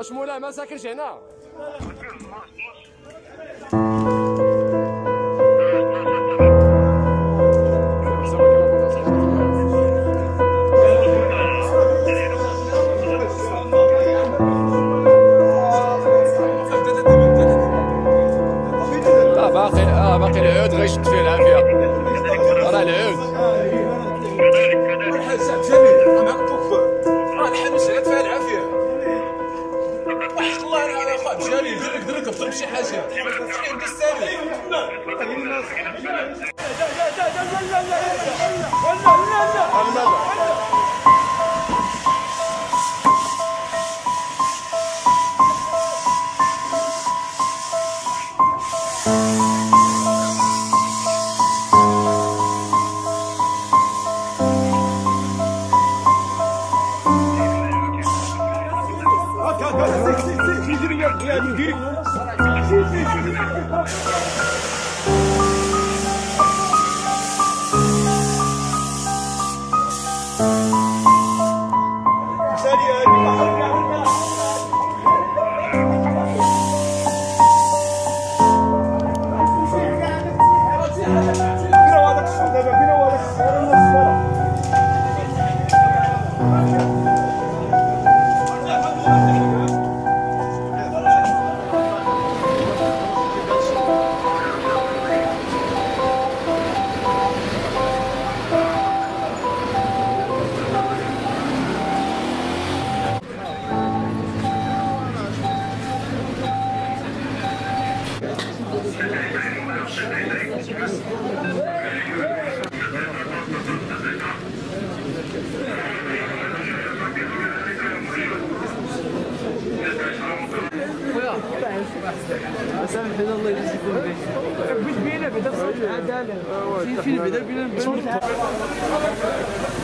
واش مولاي ما ساكنش هنا؟ باقي العود غيشد فيه العافيه. راه العود الحاج جميل معك بوك راه الحال سعيد فيها العافيه. وحق الله راه اخا جميل درك بطل بشي حاجه شحال كستاني. الله يجزيكم بخير. بينا بعدا العداله. فين بعدا بينا